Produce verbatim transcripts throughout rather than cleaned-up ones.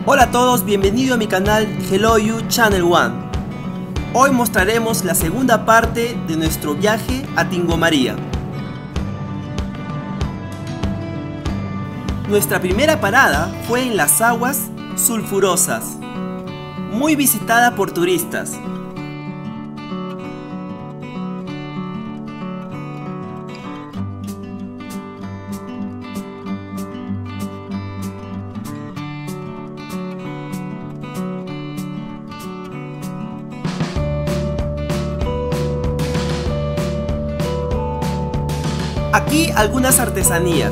Hola a todos, bienvenido a mi canal Hello You Channel One. Hoy mostraremos la segunda parte de nuestro viaje a Tingo María. Nuestra primera parada fue en las aguas sulfurosas, muy visitada por turistas. Aquí algunas artesanías.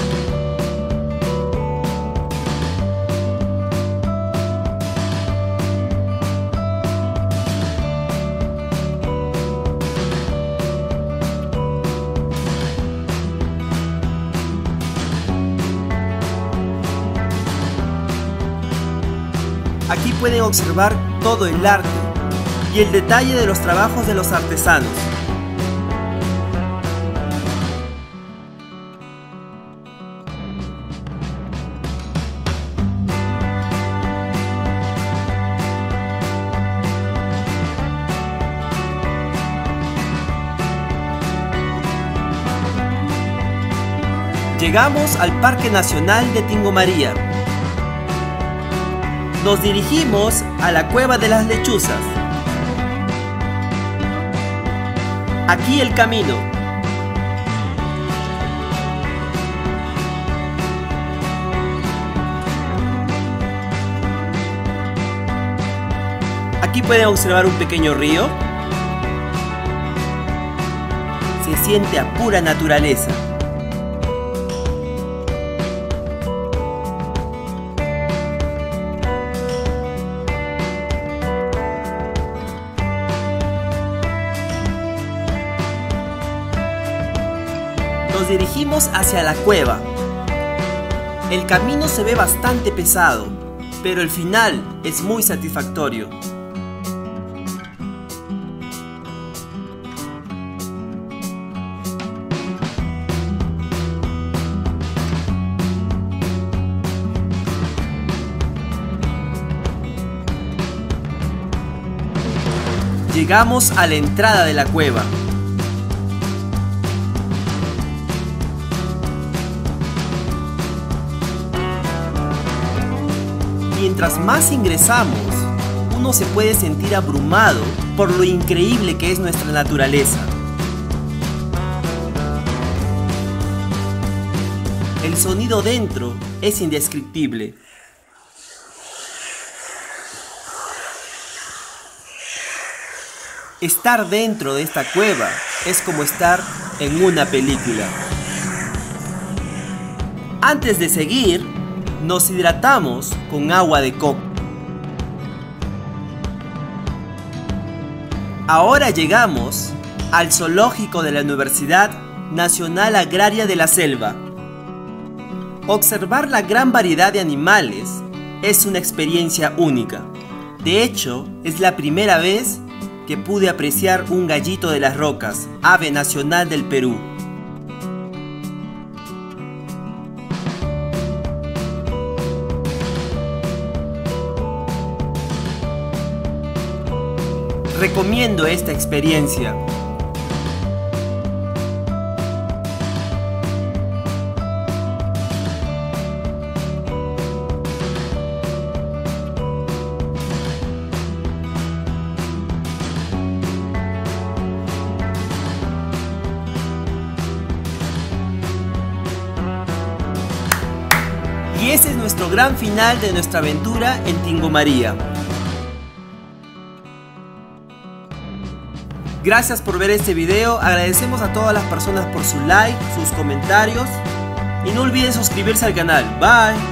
Aquí pueden observar todo el arte y el detalle de los trabajos de los artesanos. Llegamos al Parque Nacional de Tingo María. Nos dirigimos a la Cueva de las Lechuzas. Aquí el camino. Aquí pueden observar un pequeño río. Se siente a pura naturaleza. Nos dirigimos hacia la cueva. El camino se ve bastante pesado, pero el final es muy satisfactorio. Llegamos a la entrada de la cueva. Mientras más ingresamos, uno se puede sentir abrumado por lo increíble que es nuestra naturaleza. El sonido dentro es indescriptible. Estar dentro de esta cueva es como estar en una película. Antes de seguir, nos hidratamos con agua de coco. Ahora llegamos al zoológico de la Universidad Nacional Agraria de la Selva. Observar la gran variedad de animales es una experiencia única. De hecho, es la primera vez que pude apreciar un gallito de las rocas, ave nacional del Perú. Recomiendo esta experiencia. Y ese es nuestro gran final de nuestra aventura en Tingo María. Gracias por ver este video, agradecemos a todas las personas por su like, sus comentarios y no olviden suscribirse al canal. Bye.